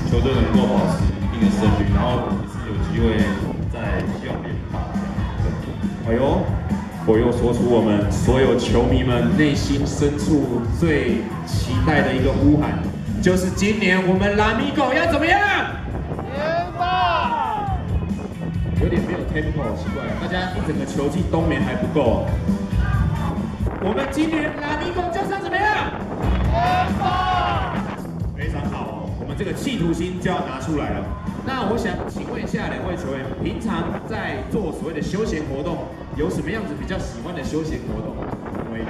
球队能够保持一定的胜率，然后也是有机会在希望连霸。 哎呦，我又说出我们所有球迷们内心深处最期待的一个呼喊，就是今年我们拉米狗要怎么样？连霸！有点没有 tempo， 奇怪，大家一整个球季冬眠还不够。我们今年拉米狗就是要怎么样？连霸！非常好哦，我们这个企图心就要拿出来了。那我想请问一下两位球员，平常在做所谓的休闲活动，有什么样子比较喜欢的休闲活动？喂，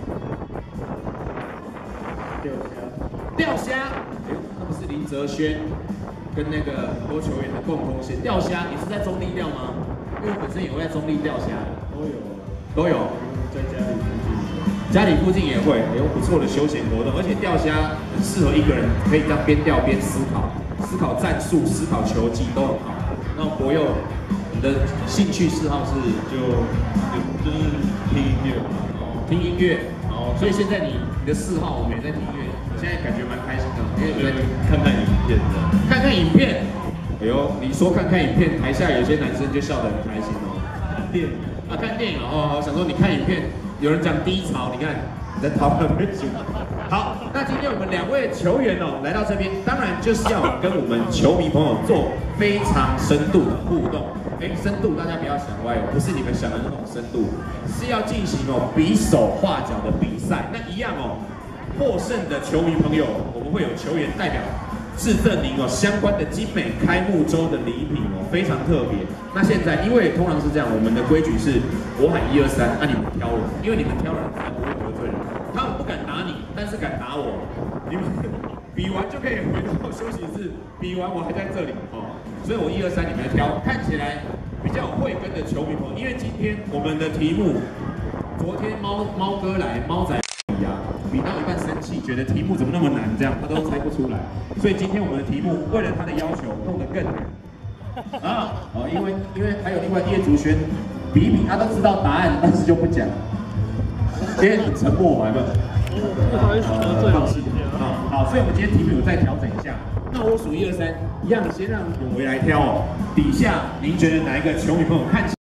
钓虾，哎呦，那不是林哲轩跟那个很多球员的共同线。钓虾，你是在中立钓吗？因为我本身也会在中立钓虾。都有， 在家里附近。 家里附近也会，有不错的休闲活动，而且钓虾很适合一个人，可以这样边钓边思考战术、思考球技都很好。那博佑，你的兴趣嗜好是就是听音乐嘛， 听音乐，哦，所以现在你的嗜好我们也在听音乐，我现在感觉蛮开心的，因为我在看看影片的， 看看影片。哎呦，你说看看影片，台下有些男生就笑得很开心哦。 看电影啊，看电影哦，想说你看影片，有人讲低潮，你看你在讨论很久。好，那今天我们两位球员哦来到这边，当然就是要跟我们球迷朋友做非常深度的互动。哎，深度大家不要想歪哦，不是你们想的那种深度，是要进行哦比手画脚的比赛。那一样哦，获胜的球迷朋友，我们会有球员代表致赠您哦相关的精美开幕周的礼品哦，非常特别。那现在因为通常是这样，我们的规矩是我喊1、2、3，你们挑人，因为你们挑人才不会得罪人。他们不敢打你，但是敢打我。你们比完就可以回到休息室，比完我还在这里哦。所以我1、2、3你们挑，看起来比较有慧根的球迷朋友，因为今天我们的题目，昨天猫哥来，猫仔比到一半生气，觉得题目怎么那么难，这样他都猜不出来。所以今天我们的题目为了他的要求弄得更难啊！哦，因为还有另外叶竹轩比一比，他都知道答案，但是就不讲。今天很沉默嘛，有没有？放弃啊！好，所以我们今天题目有再调整一下。那我数1、2、3，一样先让永维来挑哦。底下您觉得哪一个球迷朋友看起